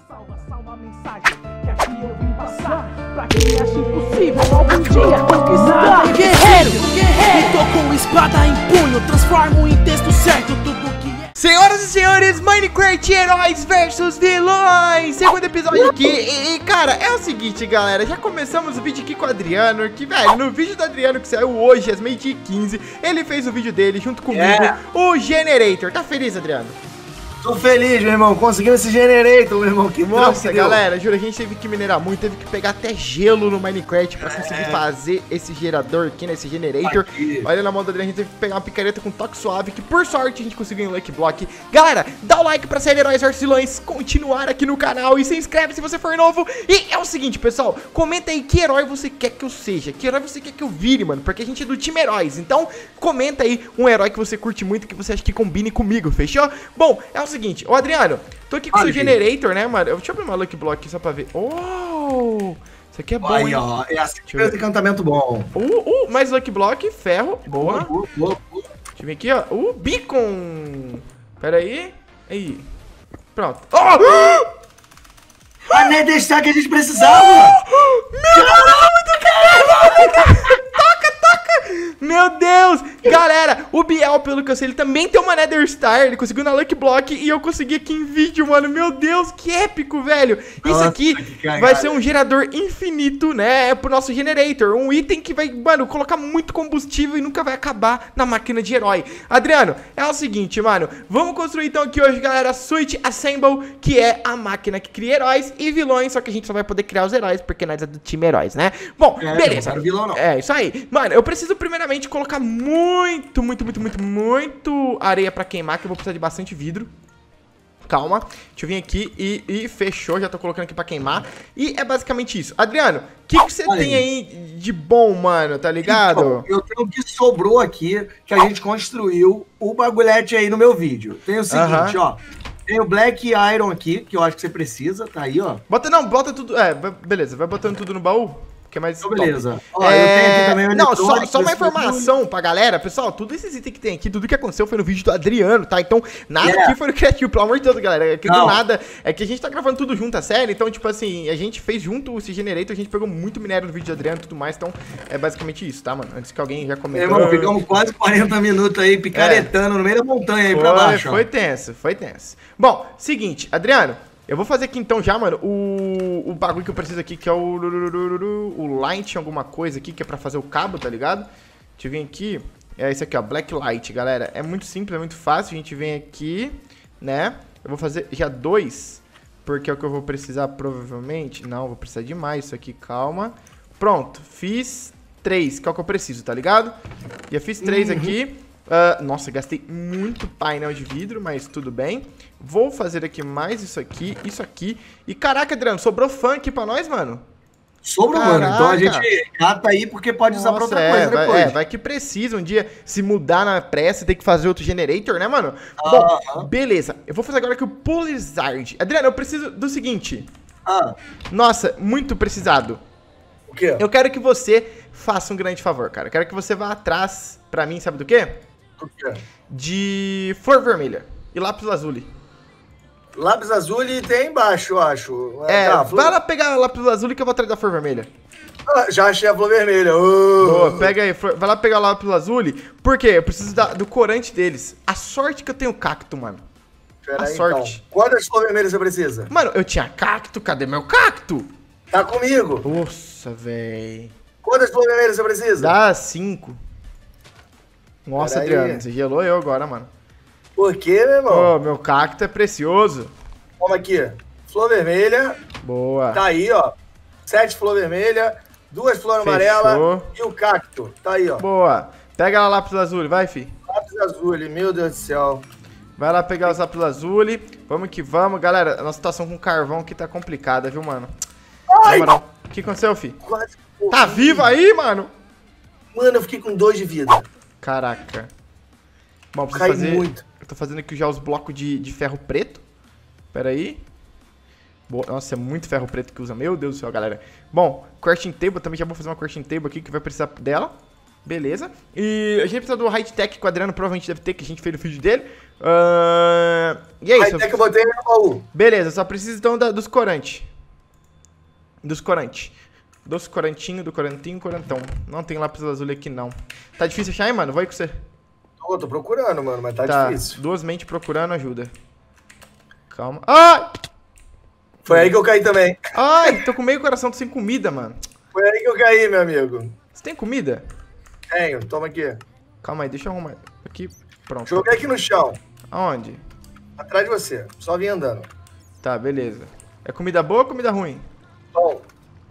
Salva a mensagem que aqui eu vim passar. Pra quem acha impossível algum dia conquistar. Guerreiro, e tô com espada em punho. Transformo em texto certo tudo que é. Senhoras e senhores, Minecraft Heróis versus Vilões. Segundo episódio aqui. E cara, é o seguinte, galera. Já começamos o vídeo aqui com o Adriano. Que, velho, no vídeo do Adriano que saiu hoje, às 12h15, ele fez o vídeo dele junto comigo, o Generator. Tá feliz, Adriano? Tô feliz, meu irmão. Conseguimos esse Generator, meu irmão. Que nossa, galera, juro, a gente teve que minerar muito, teve que pegar até gelo no Minecraft pra conseguir fazer esse gerador aqui, né, esse Generator. Olha na mão da Adriana, a gente teve que pegar uma picareta com toque suave, que por sorte a gente conseguiu em Lucky Block. Galera, dá o like pra série Heróis versus Vilões continuar aqui no canal e se inscreve se você for novo. E é o seguinte, pessoal, comenta aí que herói você quer que eu seja, que herói você quer que eu vire, mano, porque a gente é do time Heróis. Então, comenta aí um herói que você curte muito, que você acha que combine comigo, fechou? Bom, é o seguinte, ô Adriano, tô aqui com o seu Generator, né, mano? Deixa eu abrir uma Lucky Block aqui só pra ver. Oh, isso aqui é bom, aí, ó, é assim que fez encantamento bom. Mais Lucky Block, ferro, boa. Deixa eu ver aqui, ó. Beacon. Pera aí. Aí. Pronto. A Nether Star que a gente precisava. Meu Deus, muito Meu Deus! Galera, o Biel, pelo que eu sei, ele também tem uma Nether Star. Ele conseguiu na Lucky Block e eu consegui aqui em vídeo, mano. Meu Deus, que épico, velho. Isso aqui vai ser um gerador infinito, né? Pro nosso Generator. Um item que vai, mano, colocar muito combustível e nunca vai acabar na máquina de herói. Adriano, é o seguinte, mano. Vamos construir então aqui hoje, galera, Suit Assemble, que é a máquina que cria heróis e vilões. Só que a gente só vai poder criar os heróis porque nós é do time Heróis, né? Bom, beleza. Não vilão, não. É, isso aí. Mano, eu preciso primeiramente colocar muito areia pra queimar, que eu vou precisar de bastante vidro. Calma, deixa eu vir aqui e fechou, já tô colocando aqui pra queimar. E é basicamente isso. Adriano, o que você tem aí de bom, mano, tá ligado? Então, eu tenho o que sobrou aqui, que a gente construiu o bagulhete aí no meu vídeo. Tem o seguinte, ó. Tem o Black Iron aqui, que eu acho que você precisa, tá aí, ó. Bota tudo, beleza, vai botando tudo no baú. Que é mais beleza. Ó, eu tenho aqui também o não, só uma informação pra galera, pessoal, tudo esses itens que tem aqui, tudo que aconteceu foi no vídeo do Adriano, tá? Então, nada aqui foi no criativo, pelo amor de Deus, galera. Aqui do nada, é que a gente tá gravando tudo junto, a série, então, tipo assim, a gente fez junto esse Generator, a gente pegou muito minério no vídeo do Adriano e tudo mais, então, é basicamente isso, tá, mano? Antes que alguém já comentou. Irmão, ficamos quase 40 minutos aí, picaretando no meio da montanha aí pra baixo. Foi tenso, foi tenso. Bom, seguinte, Adriano, eu vou fazer aqui então já, mano, o bagulho que eu preciso aqui, que é o light alguma coisa aqui, que é pra fazer o cabo, tá ligado? Deixa eu vir aqui, é esse aqui, ó, Black Light, galera. É muito simples, é muito fácil, a gente vem aqui, né? Eu vou fazer já 2, porque é o que eu vou precisar provavelmente. Não, vou precisar de mais isso aqui, calma. Pronto, fiz 3, que é o que eu preciso, tá ligado? Já fiz 3 aqui. Nossa, gastei muito painel de vidro, mas tudo bem. Vou fazer aqui mais isso aqui. E caraca, Adriano, sobrou funk pra nós, mano? Sobrou, mano. Então a gente cata aí porque pode usar pra outra coisa depois. Vai que precisa um dia se mudar na pressa e ter que fazer outro Generator, né, mano? Bom, beleza. Eu vou fazer agora aqui o Polizard. Adriano, eu preciso do seguinte. Nossa, muito precisado. O quê? Eu quero que você faça um grande favor, cara. Eu quero que você vá atrás pra mim, sabe do quê? O quê? De flor vermelha e lápis lazuli. Lápis azul tem embaixo, eu acho. Vai lá pegar lápis lazuli que eu vou atrás da flor vermelha. Já achei a flor vermelha. Boa, pega aí, vai lá pegar o lápis lazuli. Por quê? Eu preciso do corante deles. A sorte que eu tenho cacto, mano. Pera aí, sorte. Então. Quantas flor vermelhas você precisa? Mano, eu tinha cacto, cadê meu cacto? Tá comigo. Nossa, véi. Quantas flor vermelhas você precisa? Dá 5. Nossa, Adriano, você gelou eu agora, mano. Por quê, meu irmão? Meu cacto é precioso. Toma aqui. Flor vermelha. Boa. Tá aí, ó. 7 flor vermelha, 2 flores amarelas e o cacto. Tá aí, ó. Boa. Pega lá lápis azul, vai, fi. Lápis azul, meu Deus do céu. Vai lá pegar os lápis azul. Vamos que vamos. Galera, a nossa situação com carvão aqui tá complicada, viu, mano? Ai! O que aconteceu, fi? Quase tá vivo aí, mano? Mano, eu fiquei com 2 de vida. Caraca. Bom, preciso fazer... muito. Eu tô fazendo aqui já os blocos de ferro preto. Pera aí. Boa. Nossa, é muito ferro preto que usa. Meu Deus do céu, galera. Bom, crafting table. Também já vou fazer uma crafting table aqui que vai precisar dela. Beleza. E a gente precisa do high tech que o Adriano provavelmente deve ter, que a gente fez no vídeo dele. E é isso. Até que eu botei no baú. Beleza, só preciso então dos corantes. Dos corantes. Dos corantinho, do corantinho, corantão. Não tem lápis lazuli aqui, não. Tá difícil achar, hein, mano? Vou aí com você. Tô procurando, mano, mas tá difícil. Duas mentes procurando ajuda. Calma. Ai! Foi aí que eu caí também. Ai, tô com meio coração, tô sem comida, mano. Foi aí que eu caí, meu amigo. Você tem comida? Tenho, toma aqui. Calma aí, deixa eu arrumar. Aqui, pronto. Joguei aqui no chão. Aonde? Atrás de você. Só vim andando. Tá, beleza. É comida boa ou comida ruim? Bom.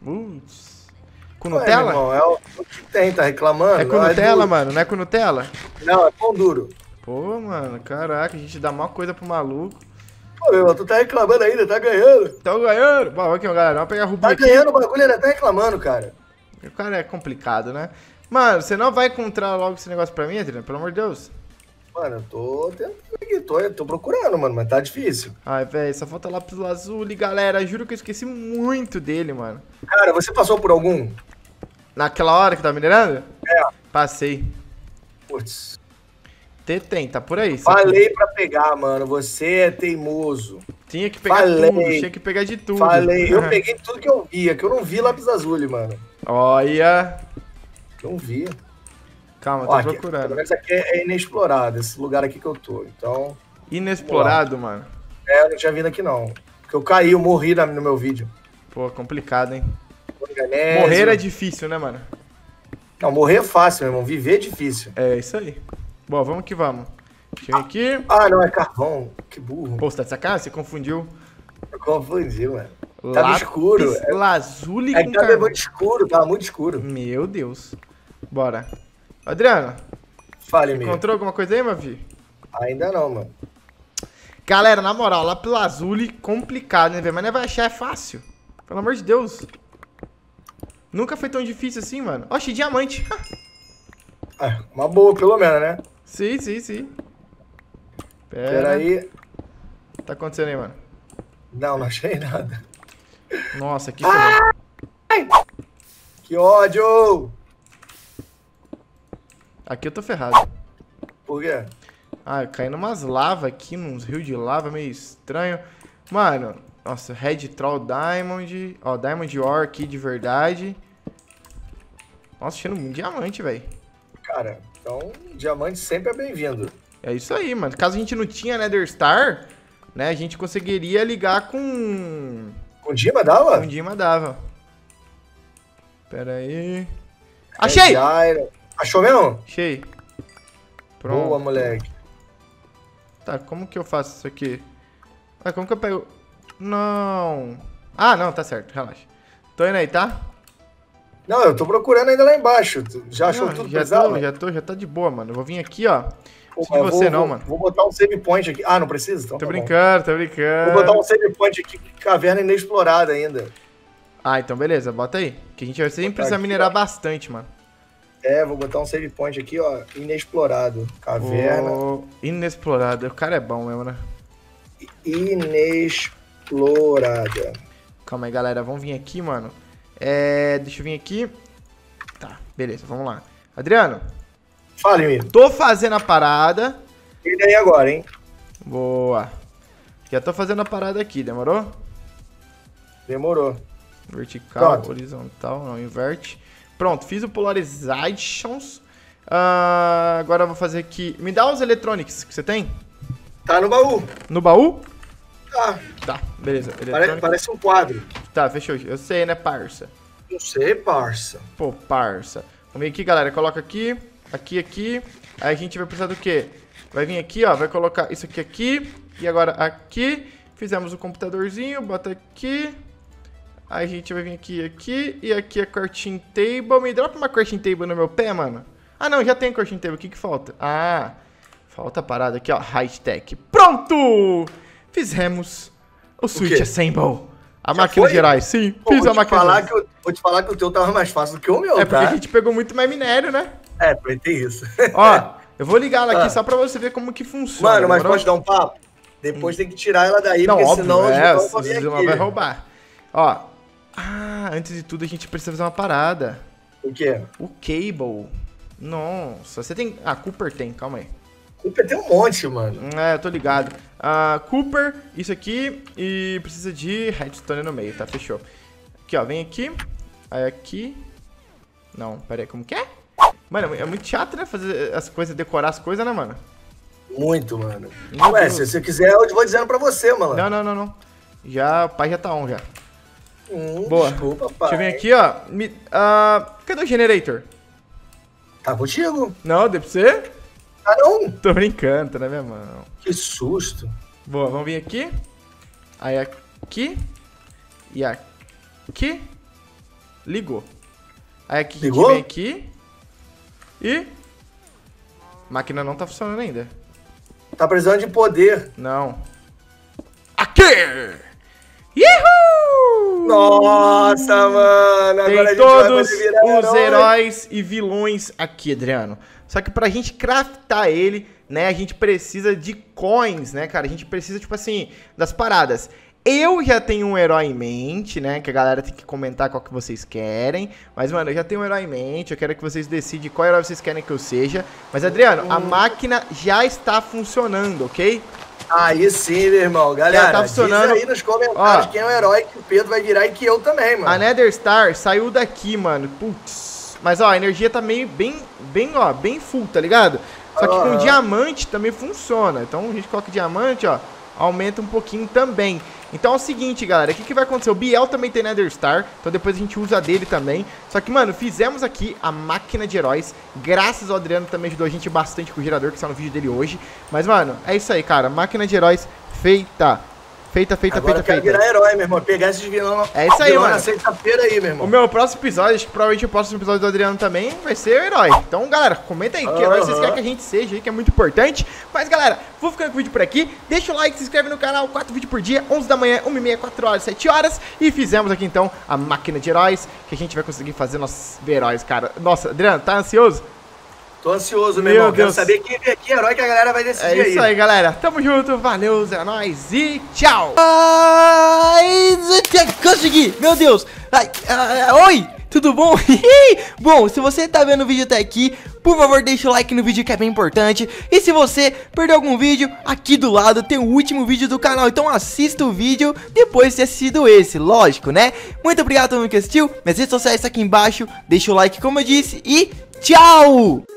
Com Nutella? Irmão, é o que tem, tá reclamando? É com Nutella, mano? Não é com Nutella? Não, é pão duro. Pô, mano, caraca, a gente dá maior coisa pro maluco. Pô, meu irmão, tu tá reclamando ainda, tá ganhando. Tá ganhando. Bom, aqui, galera, vamos pegar a rubinha Tá aqui. ganhando o bagulho, ele tá reclamando, cara. O cara é complicado, né? Mano, você não vai encontrar logo esse negócio pra mim, Adriano? Pelo amor de Deus. Mano, eu tô tentando aqui, tô procurando, mano, mas tá difícil. Ai, velho, só falta lápis lazuli, galera. Juro que eu esqueci muito dele, mano. Cara, você passou por algum? Naquela hora que tava minerando? É. Passei. Putz. Tem, tá por aí. Falei pra pegar, mano, você é teimoso. Tinha que pegar tudo, tinha que pegar de tudo. Falei, eu peguei tudo que eu via, que eu não vi lápis azul, mano. Olha. Não vi. Calma, tô Ó, aqui, procurando. pelo menos aqui é inexplorado, esse lugar aqui que eu tô, então... Inexplorado, mano. É, eu não tinha vindo aqui não. Porque eu caí, eu morri no meu vídeo. Pô, complicado, hein? Organésio. Morrer é difícil, né, mano? Não, morrer é fácil, meu irmão. Viver é difícil. É isso aí. Bom, vamos que vamos. Deixa eu vir aqui. Ah, não, é carvão. Que burro. Pô, você tá de sacanagem? Você confundiu. Eu confundi, mano. Tava escuro. Lazuli É com que tava carvão. muito escuro, tava muito escuro. Meu Deus. Bora. Adriano, Fale, amigo. encontrou alguma coisa aí, meu filho? Ainda não, mano. Galera, na moral, lápis lazuli complicado, né, velho? Mas não vai achar, é fácil. Pelo amor de Deus. Nunca foi tão difícil assim, mano. Oxi, diamante. Ah, uma boa, pelo menos, né? Sim, sim, sim. Pera aí. Tá acontecendo aí, mano? Não achei nada. Nossa, que Que ódio! Aqui eu tô ferrado. Por quê? Ah, eu caí numas lavas aqui, nos rios de lava meio estranho. Mano, nossa, Red Troll Diamond. Ó, Diamond Ore aqui de verdade. Nossa, cheiro muito diamante, velho. Cara, então, diamante sempre é bem-vindo. É isso aí, mano. Caso a gente não tinha Nether Star, né, a gente conseguiria ligar com... Com Dima dava? Com Dima dava. Pera aí. Achei! Achou mesmo? Achei. Pronto. Boa, moleque. Tá, como que eu faço isso aqui? Ah, como que eu pego... Não. Ah, não, tá certo, relaxa. Tô indo aí, tá? Não, eu tô procurando ainda lá embaixo. Tu já achou tudo já pesado? Já tá de boa, mano. Eu vou vir aqui, ó. Pô, Não de você não, mano. Vou botar um save point aqui. Ah, não precisa? Então Tô tá brincando, tô bom. brincando. Vou botar um save point aqui, caverna inexplorada ainda. Ah, então beleza, bota aí. Que a gente vai sempre precisar aqui, minerar ó. bastante, mano. É, vou botar um save point aqui, ó. Inexplorado. Caverna. Inexplorado. O cara é bom mesmo, né? Inexplorada. Calma aí, galera. Vamos vir aqui, mano. Deixa eu vir aqui. Tá, beleza, vamos lá. Adriano. Fale, amigo. Tô fazendo a parada. E daí agora, hein? Boa. Já tô fazendo a parada aqui, demorou? Demorou. Vertical, Pronto. horizontal, não, inverte. Pronto, fiz o Polarizations. Agora eu vou fazer aqui... Me dá os Electronics que você tem? Tá no baú. No baú? Tá. Tá, beleza. Parece um quadro. Tá, fechou. Eu sei, né, parça? Não sei, parça. Pô, parça. Vamos vir aqui, galera. Coloca aqui, aqui. Aí a gente vai precisar do quê? Vai vir aqui, ó. Vai colocar isso aqui. E agora aqui. Fizemos o computadorzinho. Bota aqui. Aí a gente vai vir aqui. E aqui é crafting table. Me dropa uma crafting table no meu pé, mano. Ah, não. Já tem crafting table. O que que falta? Ah, falta a parada aqui, ó. High-tech. Pronto! Fizemos o Switch Assemble. A Já máquina foi? gerais, sim. Pô, Fiz a máquina gerais. Vou te falar que o teu tava mais fácil do que o meu, É tá? porque a gente pegou muito mais minério, né? É, tem isso. Ó, eu vou ligar ela aqui só pra você ver como que funciona. Mano, mas demorou? pode dar um papo? Depois tem que tirar ela daí, Não, porque óbvio, senão o vão vir Zuma aqui. vai roubar. Ó, antes de tudo a gente precisa fazer uma parada. O quê? O cable. Nossa, você tem... Ah, Cooper tem, calma aí. Cooper tem um monte, mano. É, eu tô ligado. Cooper, isso aqui, e precisa de redstone no meio, tá? Fechou. Aqui, ó, vem aqui. Aí aqui. Não, pera aí, como que é? Mano, é muito chato, né? Fazer as coisas, decorar as coisas, né, mano? Muito, mano. Meu Ué, Deus. se você quiser, eu vou dizendo pra você, mano. Não. Já, o pai já tá on, já. Boa. Desculpa, pai. Deixa eu ver aqui, ó. Cadê o generator? Tá contigo? Não, deu pra você? Ah, não? Tô brincando, tá na minha mão. Que susto. Boa, vamos vir aqui. Aí aqui. E aqui. Ligou. Aí aqui, Ligou? vem aqui. E... a máquina não tá funcionando ainda. Tá precisando de poder. Não. Aqui! Yahoo! Nossa, mano. Agora a Tem gente vai todos poder virar os heróis e vilões aqui, Adriano. Só que pra gente craftar ele, né, a gente precisa de coins, né, cara? A gente precisa, tipo assim, das paradas. Eu já tenho um herói em mente, né, que a galera tem que comentar qual que vocês querem. Mas, mano, eu já tenho um herói em mente, eu quero que vocês decidam qual herói vocês querem que eu seja. Mas, Adriano, a máquina já está funcionando, ok? Aí sim, meu irmão. Galera, Já tá funcionando. diz aí nos comentários Ó, quem é o herói que o Pedro vai virar e que eu também, mano. a Nether Star saiu daqui, mano. Putz. Mas, ó, a energia tá meio bem full, tá ligado? Só que com diamante também funciona. Então a gente coloca diamante, ó, aumenta um pouquinho também. Então é o seguinte, galera, o que vai acontecer? O Biel também tem Nether Star, então depois a gente usa dele também. Só que, mano, fizemos aqui a máquina de heróis. Graças ao Adriano também ajudou a gente bastante com o gerador, que está no vídeo dele hoje. Mas, mano, é isso aí, cara. Máquina de heróis feita. Agora eu quero virar herói, meu irmão. Pegar esses vilão. É isso aí, vilão mano. na sexta-feira aí, meu irmão. O meu próximo episódio, acho que provavelmente o próximo episódio do Adriano também vai ser o herói. Então, galera, comenta aí que herói vocês querem que a gente seja aí, que é muito importante. Mas, galera, vou ficando com o vídeo por aqui. Deixa o like, se inscreve no canal, 4 vídeos por dia, 11 da manhã, 1h30, 4 horas, 7 horas. E fizemos aqui, então, a máquina de heróis, que a gente vai conseguir fazer nossos heróis, cara. Nossa, Adriano, tá ansioso? Tô ansioso, Meu meu irmão. Deus. Quero saber que herói que a galera vai decidir aí. É isso aí, galera. Tamo junto, valeu, é nóis e tchau! Consegui! Meu Deus! Oi! Tudo bom? Bom, se você tá vendo o vídeo até aqui, por favor deixa o like no vídeo que é bem importante. E se você perdeu algum vídeo, aqui do lado tem o último vídeo do canal. Então assista o vídeo depois de ter assistido esse, lógico, né? Muito obrigado a todo mundo que assistiu. Minhas redes sociais estão aqui embaixo. Deixa o like como eu disse e tchau!